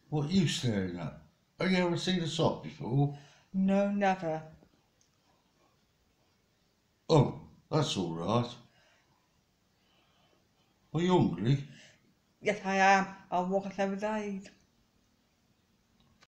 What are you staring at? Have you ever seen a sock before? No, never. Oh, that's all right. Are you hungry? Yes, I am. I'll walk at 7 days.